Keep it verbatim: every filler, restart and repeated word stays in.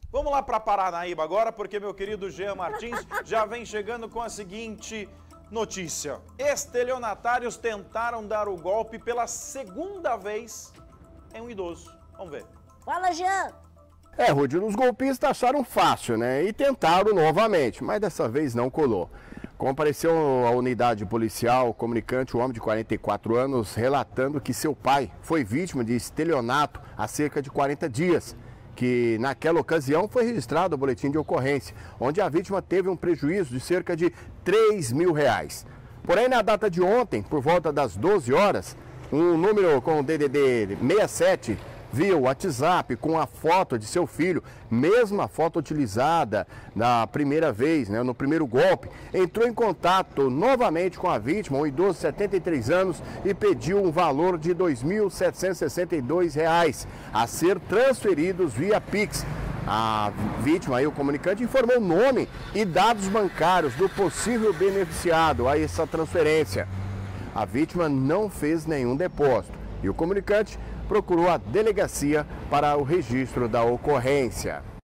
Vamos lá para Paranaíba agora, porque meu querido Jean Martins já vem chegando com a seguinte notícia. Estelionatários tentaram dar o golpe pela segunda vez em um idoso. Vamos ver. Fala, Jean! É, Rudy, os golpistas acharam fácil, né? E tentaram novamente, mas dessa vez não colou. Compareceu à unidade policial, comunicante, um homem de quarenta e quatro anos, relatando que seu pai foi vítima de estelionato há cerca de quarenta dias. Que naquela ocasião foi registrado o boletim de ocorrência, onde a vítima teve um prejuízo de cerca de três mil reais. Porém, na data de ontem, por volta das doze horas, um número com o D D D sessenta e sete via WhatsApp com a foto de seu filho, mesma foto utilizada na primeira vez, né, no primeiro golpe, entrou em contato novamente com a vítima, um idoso de setenta e três anos, e pediu um valor de dois mil setecentos e sessenta e dois reais a ser transferidos via Pix. A vítima, aí, o comunicante, informou o nome e dados bancários do possível beneficiado a essa transferência. A vítima não fez nenhum depósito e o comunicante procurou a delegacia para o registro da ocorrência.